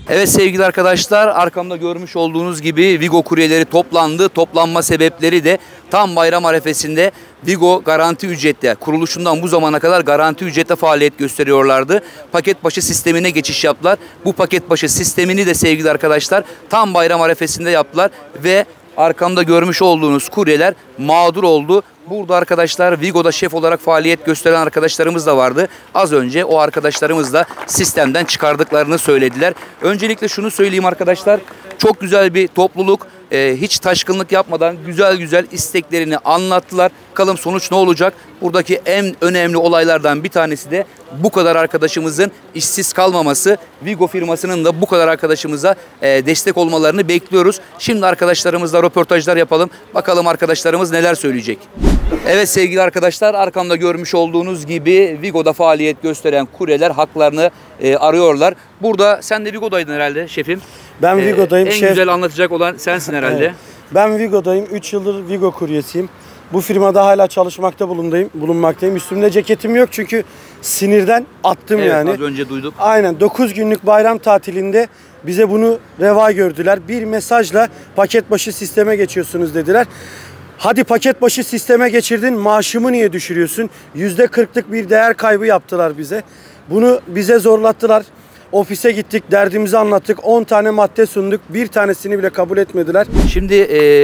Evet sevgili arkadaşlar, arkamda görmüş olduğunuz gibi Vigo kuryeleri toplandı. Toplanma sebepleri de tam bayram arefesinde Vigo garanti ücretle, kuruluşundan bu zamana kadar garanti ücretle faaliyet gösteriyorlardı. Paket başı sistemine geçiş yaptılar. Bu paket başı sistemini de sevgili arkadaşlar tam bayram arefesinde yaptılar ve arkamda görmüş olduğunuz kuryeler mağdur oldu. Burada arkadaşlar Vigo'da şef olarak faaliyet gösteren arkadaşlarımız da vardı. Az önce o arkadaşlarımız da sistemden çıkardıklarını söylediler. Öncelikle şunu söyleyeyim arkadaşlar. Çok güzel bir topluluk. Hiç taşkınlık yapmadan güzel güzel isteklerini anlattılar. Bakalım sonuç ne olacak? Buradaki en önemli olaylardan bir tanesi de bu kadar arkadaşımızın işsiz kalmaması. Vigo firmasının da bu kadar arkadaşımıza destek olmalarını bekliyoruz. Şimdi arkadaşlarımızla röportajlar yapalım. Bakalım arkadaşlarımız neler söyleyecek. Evet sevgili arkadaşlar, arkamda görmüş olduğunuz gibi Vigo'da faaliyet gösteren kuryeler haklarını arıyorlar. Burada sen de Vigo'daydın herhalde şefim. Ben Vigo'dayım. En güzel anlatacak olan sensin herhalde. Evet. Ben Vigo'dayım. 3 yıldır Vigo kuryesiyim. Bu firmada hala çalışmakta bulunmaktayım. Üstümde ceketim yok çünkü sinirden attım evet, yani. Az önce duyduk. Aynen 9 günlük bayram tatilinde bize bunu reva gördüler. Bir mesajla paket başı sisteme geçiyorsunuz dediler. Hadi paket başı sisteme geçirdin, maaşımı niye düşürüyorsun? %40'lık bir değer kaybı yaptılar bize. Bunu bize zorlattılar. Ofise gittik, derdimizi anlattık. 10 tane madde sunduk. Bir tanesini bile kabul etmediler. Şimdi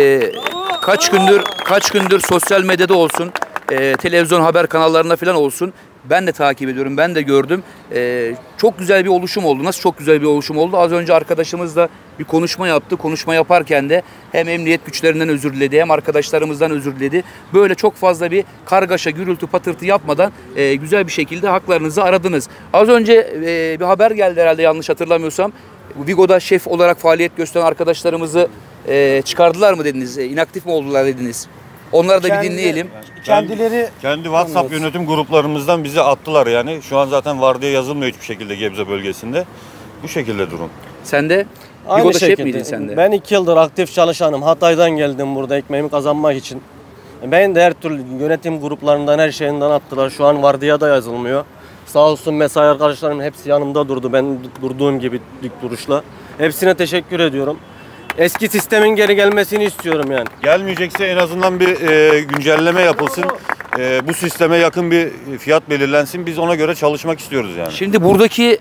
kaç gündür sosyal medyada olsun, televizyon haber kanallarında falan olsun. Ben de takip ediyorum, ben de gördüm. Çok güzel bir oluşum oldu. Nasıl çok güzel bir oluşum oldu? Az önce arkadaşımız da bir konuşma yaptı. Konuşma yaparken de hem emniyet güçlerinden özür diledi hem arkadaşlarımızdan özür diledi. Böyle çok fazla bir kargaşa, gürültü, patırtı yapmadan güzel bir şekilde haklarınızı aradınız. Az önce bir haber geldi herhalde yanlış hatırlamıyorsam. Vigo'da şef olarak faaliyet gösteren arkadaşlarımızı çıkardılar mı dediniz? İnaktif mi oldular dediniz? Onları da bir dinleyelim. Kendi WhatsApp yönetim gruplarımızdan bizi attılar yani. Şu an zaten vardiya yazılmıyor hiçbir şekilde Gebze bölgesinde. Bu şekilde durum. Sen de aynı Vigo'da şef şekilde. miydin sen de? Ben 2 yıldır aktif çalışanım. Hatay'dan geldim burada ekmeğimi kazanmak için. Ben de her türlü yönetim gruplarından her şeyinden attılar. Şu an vardiyada yazılmıyor. Sağ olsun mesai arkadaşlarım hepsi yanımda durdu. Ben durduğum gibi dik duruşla. Hepsine teşekkür ediyorum. Eski sistemin geri gelmesini istiyorum yani. Gelmeyecekse en azından bir güncelleme yapılsın. Bu sisteme yakın bir fiyat belirlensin. Biz ona göre çalışmak istiyoruz yani. Şimdi buradaki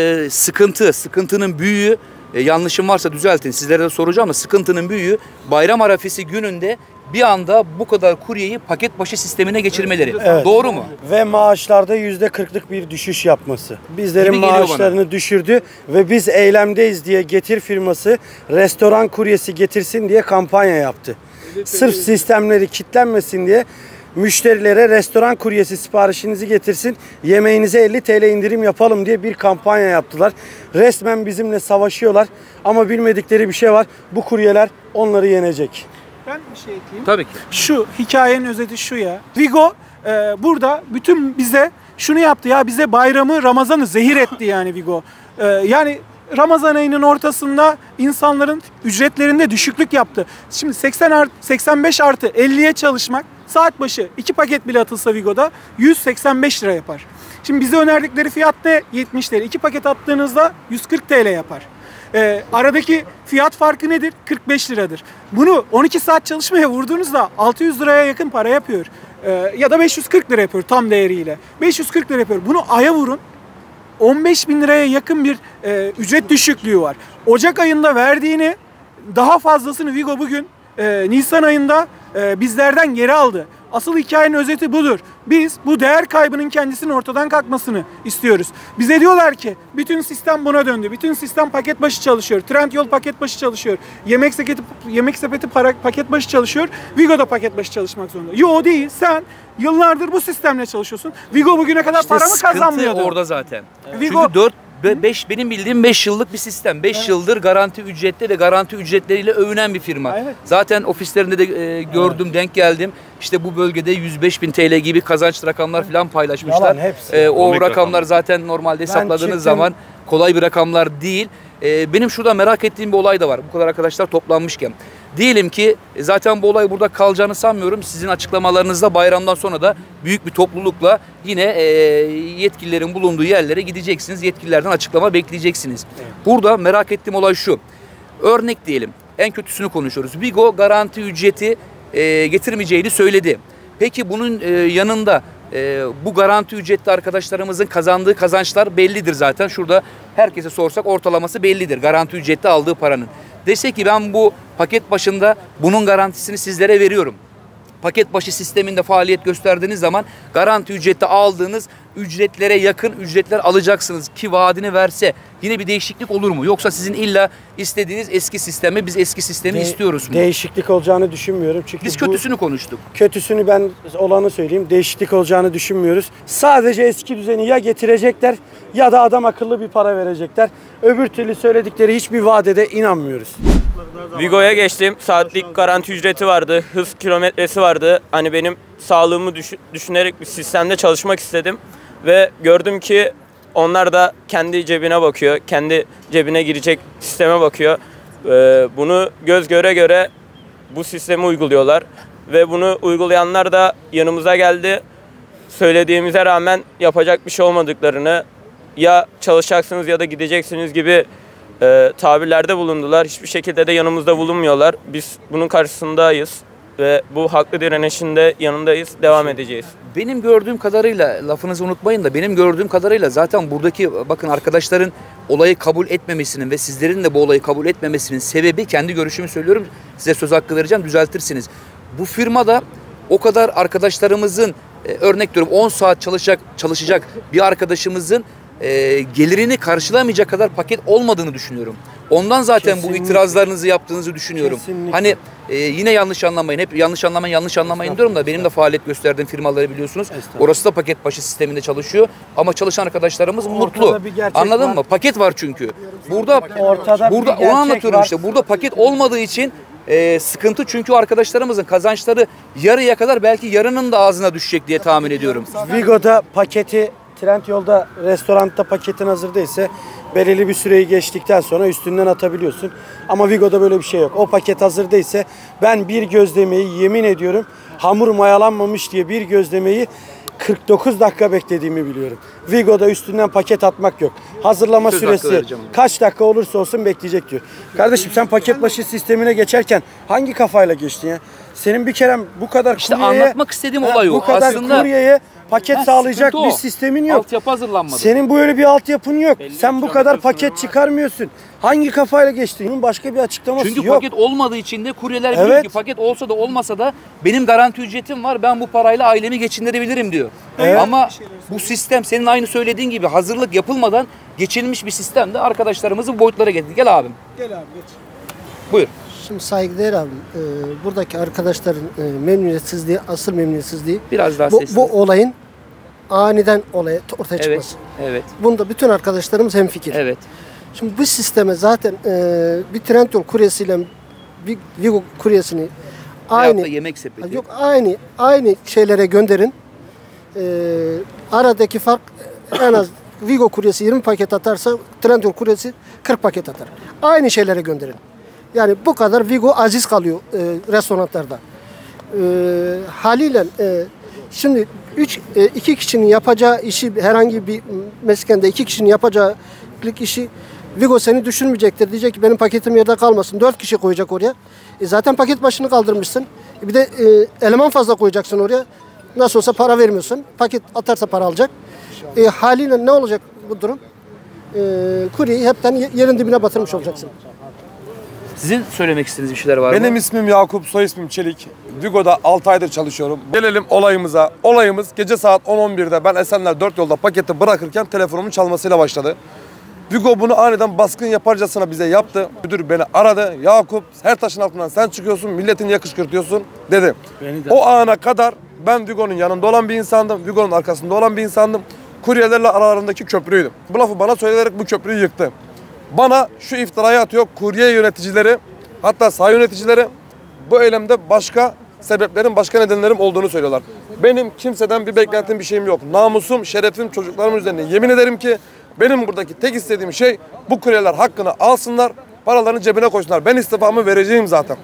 sıkıntının büyüğü, yanlışım varsa düzeltin, sizlere de soracağım ama sıkıntının büyüğü bayram arafesi gününde bir anda bu kadar kuryeyi paket başı sistemine geçirmeleri. Evet. Doğru mu? Ve maaşlarda %40'lık bir düşüş yapması. Bizlerin maaşlarını düşürdü ve biz eylemdeyiz diye Getir firması restoran kuryesi getirsin diye kampanya yaptı. Sırf sistemleri kilitlenmesin diye müşterilere restoran kuryesi siparişinizi getirsin, yemeğinize 50 TL indirim yapalım diye bir kampanya yaptılar. Resmen bizimle savaşıyorlar ama bilmedikleri bir şey var. Bu kuryeler onları yenecek. Ben bir şey ekleyeyim. Tabii ki. Şu hikayenin özeti şu ya. Vigo burada bütün bize şunu yaptı ya, bize bayramı, Ramazan'ı zehir etti yani Vigo. Yani Ramazan ayının ortasında insanların ücretlerinde düşüklük yaptı. Şimdi 85 artı 50'ye çalışmak, saat başı 2 paket bile atılsa Vigo'da 185 lira yapar. Şimdi bize önerdikleri fiyat ne? 70 TL. 2 paket attığınızda 140 TL yapar. Aradaki fiyat farkı nedir? 45 liradır. Bunu 12 saat çalışmaya vurduğunuzda 600 liraya yakın para yapıyor. Ya da 540 lira yapıyor tam değeriyle. 540 lira yapıyor. Bunu aya vurun. 15 bin liraya yakın bir ücret düşüklüğü var. Ocak ayında verdiğini daha fazlasını Vigo bugün Nisan ayında bizlerden geri aldı. Asıl hikayenin özeti budur. Biz bu değer kaybının kendisinin ortadan kalkmasını istiyoruz. Bize diyorlar ki bütün sistem buna döndü. Bütün sistem paket başı çalışıyor. Trendyol paket başı çalışıyor. Yemek sepeti paket başı çalışıyor. Vigo da paket başı çalışmak zorunda. Yo değil. Sen yıllardır bu sistemle çalışıyorsun. Vigo bugüne kadar İşte para mı kazanmıyordu? sıkıntı orada zaten. Vigo, Çünkü 5 benim bildiğim 5 yıllık bir sistem. 5 yıldır garanti ücretli ve garanti ücretleriyle övünen bir firma. Evet. Zaten ofislerinde de gördüm, denk geldim. İşte bu bölgede 105.000 TL gibi kazanç rakamlar falan paylaşmışlar. Yalan hepsi. O rakamlar zaten normalde hesapladığınız zaman kolay bir rakamlar değil. Benim şurada merak ettiğim bir olay da var. Bu kadar arkadaşlar toplanmışken. Diyelim ki zaten bu olay burada kalacağını sanmıyorum. Sizin açıklamalarınızda bayramdan sonra da büyük bir toplulukla yine yetkililerin bulunduğu yerlere gideceksiniz. Yetkililerden açıklama bekleyeceksiniz. Evet. Burada merak ettiğim olay şu. Örnek diyelim. En kötüsünü konuşuyoruz. Vigo garanti ücreti getirmeyeceğini söyledi. Peki bunun yanında bu garanti ücretli arkadaşlarımızın kazandığı kazançlar bellidir zaten. Şurada herkese sorsak ortalaması bellidir. Garanti ücretli aldığı paranın. Dese ki ben bu paket başında bunun garantisini sizlere veriyorum. Paket başı sisteminde faaliyet gösterdiğiniz zaman garanti ücreti aldığınız ücretlere yakın ücretler alacaksınız ki vaadini verse yine bir değişiklik olur mu? Yoksa sizin illa istediğiniz eski sistemi biz eski sistemi istiyoruz mu? Değişiklik olacağını düşünmüyorum. Çünkü biz kötüsünü konuştuk. Kötüsünü ben olanı söyleyeyim. Değişiklik olacağını düşünmüyoruz. Sadece eski düzeni ya getirecekler ya da adam akıllı bir para verecekler. Öbür türlü söyledikleri hiçbir vadede inanmıyoruz. Vigo'ya geçtim. Saatlik garanti ücreti vardı. Hız kilometresi vardı. Hani benim sağlığımı düşünerek bir sistemde çalışmak istedim. Ve gördüm ki onlar da kendi cebine bakıyor. Kendi cebine girecek sisteme bakıyor. Bunu göz göre göre bu sistemi uyguluyorlar. Ve bunu uygulayanlar da yanımıza geldi. Söylediğimize rağmen yapacak bir şey olmadıklarını, ya çalışacaksınız ya da gideceksiniz gibi tabirlerde bulundular. Hiçbir şekilde de yanımızda bulunmuyorlar. Biz bunun karşısındayız ve bu haklı direnişin de yanındayız. Devam edeceğiz. Benim gördüğüm kadarıyla, lafınızı unutmayın da, benim gördüğüm kadarıyla zaten buradaki bakın arkadaşların olayı kabul etmemesinin ve sizlerin de bu olayı kabul etmemesinin sebebi, kendi görüşümü söylüyorum, size söz hakkı vereceğim, düzeltirsiniz. Bu firmada o kadar arkadaşlarımızın örnek diyorum 10 saat çalışacak bir arkadaşımızın gelirini karşılamayacak kadar paket olmadığını düşünüyorum. Ondan zaten bu itirazlarınızı yaptığınızı düşünüyorum. Kesinlikle. Hani yine yanlış anlamayın. Hep yanlış anlamayın diyorum da benim de faaliyet gösterdiğim firmaları biliyorsunuz. Orası da paket başı sisteminde çalışıyor. Ama çalışan arkadaşlarımız mutlu. Anladın mı? Paket var çünkü. Burada onu anlatıyorum işte. Burada paket olmadığı için sıkıntı, çünkü arkadaşlarımızın kazançları yarıya kadar, belki yarının da ağzına düşecek diye tahmin ediyorum. Vigo'da paketi, Trendyol'da restoranda paketin hazır değilse belirli bir süreyi geçtikten sonra üstünden atabiliyorsun. Ama Vigo'da böyle bir şey yok. O paket hazır değilse ben bir gözlemeyi, yemin ediyorum hamur mayalanmamış diye bir gözlemeyi 49 dakika beklediğimi biliyorum. Vigo'da üstünden paket atmak yok. Hazırlama süresi kaç dakika olursa olsun bekleyecek diyor. Kardeşim sen paket başı sistemine geçerken hangi kafayla geçtin ya? Senin bir kere bu kadar işte anlatmak istediğim olay o. Bu kadar aslında kuryeye paket sağlayacak bir sistemin yok. Altyapı hazırlanmadı. Senin böyle bir altyapın yok. Sen bu kadar paket çıkarmıyorsun. Hangi kafayla geçtin? Bunun başka bir açıklaması yok. Çünkü paket olmadığı için de kuryeler biliyor ki paket olsa da olmasa da benim garanti ücretim var. Ben bu parayla ailemi geçindirebilirim diyor. Evet. Ama bu sistem senin aynı söylediğin gibi hazırlık yapılmadan geçilmiş bir sistemde arkadaşlarımızı bu boyutlara getirdi. Gel abim. Gel abi geç. Buyur. Şimdi saygıdeğer abim, buradaki arkadaşların memnuniyetsizliği, asıl memnuniyetsizliği biraz daha bu olayın aniden ortaya çıkması. Evet. Bunda bütün arkadaşlarımız hemfikir. Evet. Şimdi bu sisteme zaten bir Trendyol kuryesiyle bir Vigo kuryesini aynı yemek sepeti. Yok, aynı şeylere gönderin. Aradaki fark en az Vigo kuryesi 20 paket atarsa Trendyol kuryesi 40 paket atar. Aynı şeylere gönderin. Yani bu kadar Vigo aziz kalıyor restoranlarda. Haliyle şimdi iki kişinin yapacağı işi, herhangi bir meskende iki kişinin yapacağı işi Vigo seni düşünmeyecektir. Diyecek ki benim paketim yerde kalmasın. 4 kişi koyacak oraya. Zaten paket başını kaldırmışsın. Bir de eleman fazla koyacaksın oraya. Nasıl olsa para vermiyorsun. Paket atarsa para alacak. Haliyle ne olacak bu durum? Kuryeyi hepten yerin dibine batırmış olacaksın. Sizin söylemek istediğiniz bir şeyler var mı? Benim ismim Yakup, soy ismim Çelik. Vigo'da 6 aydır çalışıyorum. Gelelim olayımıza. Olayımız gece saat 10-11'de ben Esenler 4 yolda paketi bırakırken telefonumun çalmasıyla başladı. Vigo bunu aniden baskın yaparcasına bize yaptı. Müdür beni aradı. Yakup, her taşın altından sen çıkıyorsun, milletin niye kışkırtıyorsun dedi. O ana kadar ben Vigo'nun yanında olan bir insandım. Vigo'nun arkasında olan bir insandım. Kuryelerle aralarındaki köprüydüm. Bu lafı bana söyleyerek bu köprüyü yıktı. Bana şu iftirayı atıyor kurye yöneticileri, hatta saha yöneticileri bu eylemde başka sebeplerin, başka nedenlerim olduğunu söylüyorlar. Benim kimseden bir beklentim, bir şeyim yok. Namusum, şerefim, çocuklarımın üzerine yemin ederim ki benim buradaki tek istediğim şey bu kuryeler hakkını alsınlar, paralarını cebine koysunlar. Ben istifamı vereceğim zaten.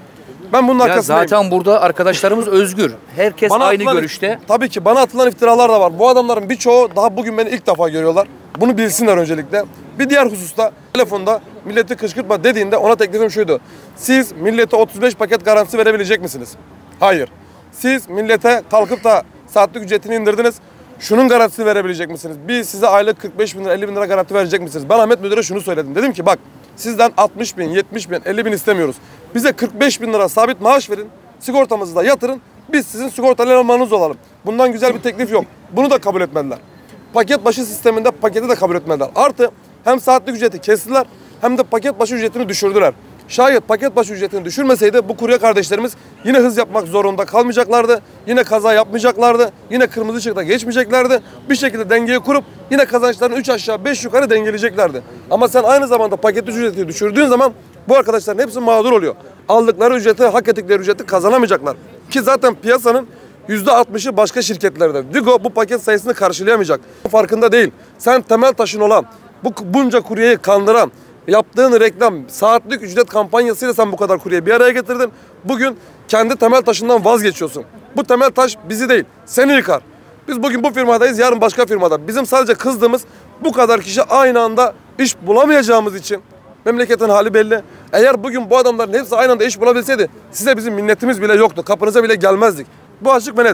Ben bunun Ya arkasındayım. zaten burada arkadaşlarımız özgür. Herkes aynı görüşte. Tabii ki bana atılan iftiralar da var. Bu adamların birçoğu daha bugün beni ilk defa görüyorlar. Bunu bilsinler öncelikle. Bir diğer hususta telefonda milleti kışkırtma dediğinde ona teklifim şuydu. Siz millete 35 paket garantisi verebilecek misiniz? Hayır. Siz millete kalkıp da saatlik ücretini indirdiniz. Şunun garantisini verebilecek misiniz? Biz size aylık 45 bin lira 50 bin lira garanti verecek misiniz? Ben Ahmet Müdür'e şunu söyledim. Dedim ki bak sizden 60 bin 70 bin 50 bin istemiyoruz. Bize 45 bin lira sabit maaş verin. Sigortamızı da yatırın. Biz sizin sigortalı elemanınız olalım. Bundan güzel bir teklif yok. Bunu da kabul etmediler. Paket başı sisteminde paketi de kabul etmediler. Artı hem saatlik ücreti kestiler hem de paket başı ücretini düşürdüler. Şayet paket başı ücretini düşürmeseydi bu kurye kardeşlerimiz yine hız yapmak zorunda kalmayacaklardı. Yine kaza yapmayacaklardı. Yine kırmızı ışıkta geçmeyeceklerdi. Bir şekilde dengeyi kurup yine kazançlarını 3 aşağı 5 yukarı dengeleyeceklerdi. Ama sen aynı zamanda paket ücreti düşürdüğün zaman bu arkadaşların hepsi mağdur oluyor. Aldıkları ücreti, hak ettikleri ücreti kazanamayacaklar. Ki zaten piyasanın %60'ı başka şirketlerde. Vigo bu paket sayısını karşılayamayacak. Farkında değil. Sen temel taşın olan, bunca kuryeyi kandıran, yaptığın reklam, saatlik ücret kampanyasıyla sen bu kadar kuryeyi bir araya getirdin. Bugün kendi temel taşından vazgeçiyorsun. Bu temel taş bizi değil, seni yıkar. Biz bugün bu firmadayız, yarın başka firmada. Bizim sadece kızdığımız bu kadar kişi aynı anda iş bulamayacağımız için. Memleketin hali belli. Eğer bugün bu adamların hepsi aynı anda iş bulabilseydi size bizim minnetimiz bile yoktu. Kapınıza bile gelmezdik. Bu açık ve net.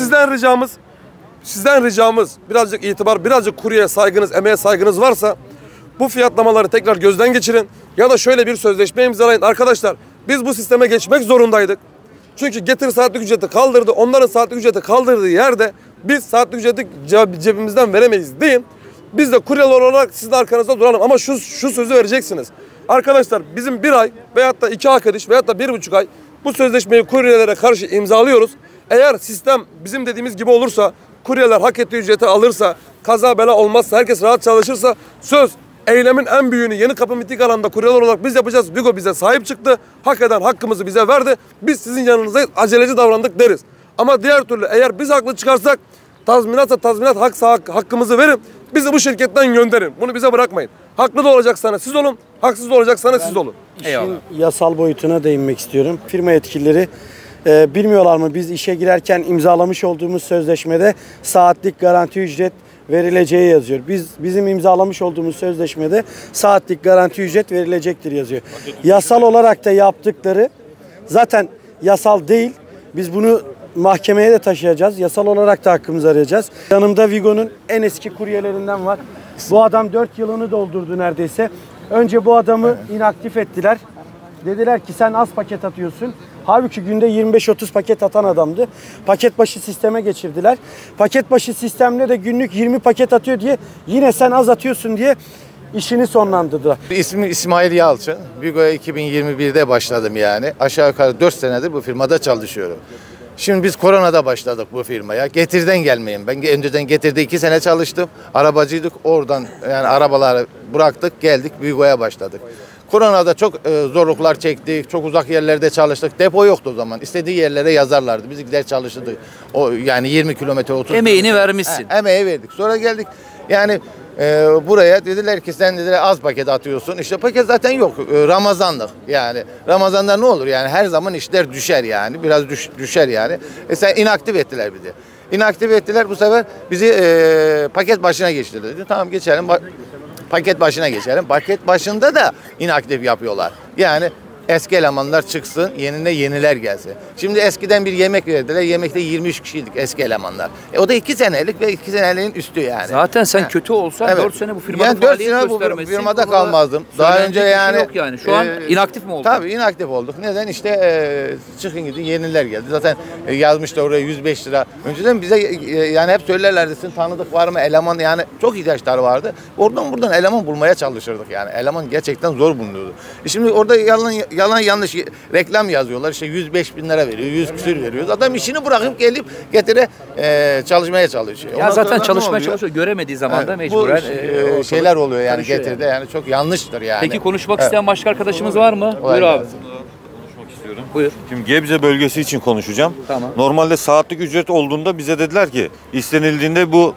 Sizden ricamız birazcık itibar, birazcık kuryeye saygınız, emeğe saygınız varsa bu fiyatlamaları tekrar gözden geçirin. Ya da şöyle bir sözleşme imzalayın. Arkadaşlar biz bu sisteme geçmek zorundaydık. Çünkü Getir saatlik ücreti kaldırdı. Onların saatlik ücreti kaldırdığı yerde biz saatlik ücreti cebimizden veremeyiz deyin. Biz de kuryeler olarak sizin arkanızda duralım. Ama şu sözü vereceksiniz. Arkadaşlar bizim 1 ay veyahut da 2 arkadaş veyahut da 1,5 ay bu sözleşmeyi kuryelere karşı imzalıyoruz. Eğer sistem bizim dediğimiz gibi olursa, kuryeler hak ettiği ücreti alırsa, kaza bela olmazsa, herkes rahat çalışırsa söz eylemin en büyüğünü Yenikapı Mitik Alanı'nda kuryeler olarak biz yapacağız. Vigo bize sahip çıktı. Hak eden hakkımızı bize verdi. Biz sizin yanınızdayız. Aceleci davrandık deriz. Ama diğer türlü eğer biz haklı çıkarsak tazminatsa tazminat, haksa hakkımızı verin. Bizi bu şirketten gönderin. Bunu bize bırakmayın. Haklı da olacaksanız siz olun. Haksız da olacaksanız siz olun. İşin yasal boyutuna değinmek istiyorum. Firma yetkilileri bilmiyorlar mı biz işe girerken imzalamış olduğumuz sözleşmede saatlik garanti ücret verileceği yazıyor. Bizim imzalamış olduğumuz sözleşmede saatlik garanti ücret verilecektir yazıyor. Yasal olarak da yaptıkları zaten yasal değil. Biz bunu mahkemeye de taşıyacağız. Yasal olarak da hakkımızı arayacağız. Yanımda Vigo'nun en eski kuryelerinden var. Bu adam 4 yılını doldurdu neredeyse. Önce bu adamı inaktif ettiler. Dediler ki sen az paket atıyorsun. Halbuki günde 25-30 paket atan adamdı. Paket başı sisteme geçirdiler. Paket başı sistemle de günlük 20 paket atıyor diye yine sen az atıyorsun diye işini sonlandırdılar. İsmim İsmail Yalçın. Vigo'ya 2021'de başladım yani. Aşağı yukarı 4 senedir bu firmada çalışıyorum. Şimdi biz koronada başladık bu firmaya. Getir'den gelmeyeyim. Ben önceden Getir'de 2 sene çalıştım. Arabacıydık. Oradan yani arabaları bıraktık, geldik Vigo'ya başladık. Koronada çok zorluklar çektik. Çok uzak yerlerde çalıştık. Depo yoktu o zaman. İstediği yerlere yazarlardı. Biz gider çalışırdık. O yani 20 kilometre 30. Emeğini vermişsin. Emeği verdik. Sonra geldik. Yani buraya dediler ki sen dediler az paket atıyorsun. İşte paket zaten yok. Ramazanlık yani. Ramazan'da ne olur yani her zaman işler düşer yani. Biraz düşer yani. Sen inaktif ettiler bizi. İnaktif ettiler bu sefer bizi paket başına geçirdiler. Dedi, tamam geçelim. Paket başına geçelim. Paket başında da inaktif yapıyorlar. Yani eski elemanlar çıksın, yenine yeniler gelsin. Şimdi eskiden bir yemek verdiler. Yemekte 23 kişiydik eski elemanlar. O da 2 senelik ve 2 seneliğin üstü yani. Zaten sen kötü olsan Evet. 4 sene bu firmada yani 4 faaliyet sene bu göstermezsin. firmada Konuda kalmazdım. Daha önce söylenecek bir şey yani. yok yani. Şu an inaktif mi oldun? Tabii inaktif olduk. Neden? İşte çıkın gidin yeniler geldi. Zaten yazmışlar oraya 105 lira. Önceden bize yani hep söylerlerdi sizin tanıdık var mı eleman yani çok ihtiyaçları vardı. Oradan buradan eleman bulmaya çalışırdık yani. Eleman gerçekten zor bulunuyordu. Şimdi orada yalan yanlış reklam yazıyorlar. İşte 105 bin lira veriyor, 100 küsür veriyor. Adam işini bırakıp gelip Getir'e çalışmaya çalışıyor. Ya zaten çalışmaya çalışıyor. Göremediği zaman da mecburen şeyler oluyor yani karışıyor Getir'de yani çok yanlıştır yani. Peki konuşmak isteyen başka arkadaşımız var mı? Buyur abi. Konuşmak istiyorum. Buyur. Şimdi Gebze bölgesi için konuşacağım. Tamam. Normalde saatlik ücret olduğunda bize dediler ki istenildiğinde bu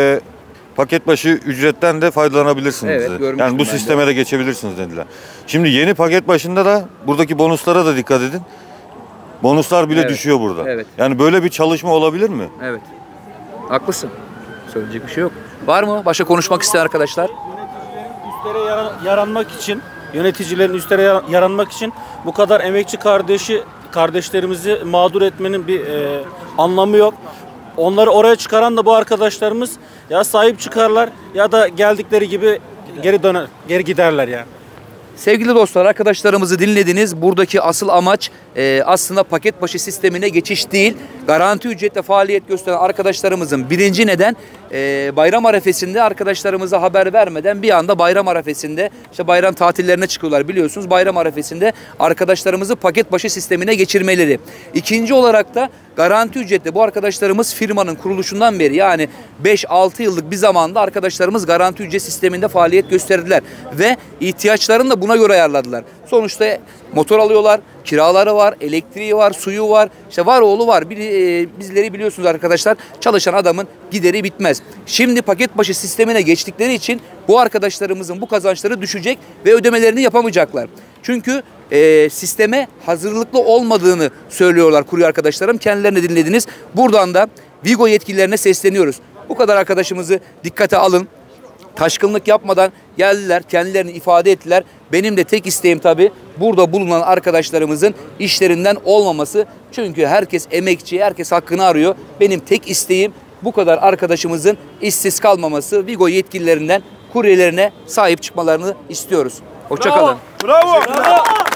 paket başı ücretten de faydalanabilirsiniz. Evet, dedi. görmüştüm Yani bu ben de. sisteme de geçebilirsiniz dediler. Şimdi yeni paket başında da buradaki bonuslara da dikkat edin. Bonuslar bile Evet. düşüyor burada. Evet. Yani böyle bir çalışma olabilir mi? Evet. Haklısın. Söyleyecek bir şey yok. Var mı? Başka konuşmak isteyen arkadaşlar? Yöneticilerin üstlere yaranmak için bu kadar emekçi kardeşlerimizi mağdur etmenin bir anlamı yok. Onları oraya çıkaran da bu arkadaşlarımız ya sahip çıkarlar ya da geldikleri gibi geri giderler yani. Sevgili dostlar, arkadaşlarımızı dinlediniz. Buradaki asıl amaç aslında paket başı sistemine geçiş değil. Garanti ücretle faaliyet gösteren arkadaşlarımızın birinci neden bayram arefesinde arkadaşlarımıza haber vermeden bir anda bayram arefesinde işte bayram tatillerine çıkıyorlar biliyorsunuz. Bayram arefesinde arkadaşlarımızı paket başı sistemine geçirmeleri. İkinci olarak da garanti ücretle bu arkadaşlarımız firmanın kuruluşundan beri yani 5-6 yıllık bir zamanda arkadaşlarımız garanti ücret sisteminde faaliyet gösterdiler. Ve ihtiyaçlarını da buna göre ayarladılar. Sonuçta motor alıyorlar, kiraları var, elektriği var, suyu var, işte var oğlu var. Bizleri biliyorsunuz arkadaşlar, çalışan adamın gideri bitmez. Şimdi paket başı sistemine geçtikleri için bu arkadaşlarımızın bu kazançları düşecek ve ödemelerini yapamayacaklar. Çünkü sisteme hazırlıklı olmadığını söylüyorlar kurye arkadaşlarım. Kendilerini dinlediniz. Buradan da Vigo yetkililerine sesleniyoruz. Bu kadar arkadaşımızı dikkate alın. Taşkınlık yapmadan geldiler, kendilerini ifade ettiler. Benim de tek isteğim tabii burada bulunan arkadaşlarımızın işlerinden olmaması. Çünkü herkes emekçi, herkes hakkını arıyor. Benim tek isteğim bu kadar arkadaşımızın işsiz kalmaması. Vigo yetkililerinden kuryelerine sahip çıkmalarını istiyoruz. Hoşça kalın. Bravo.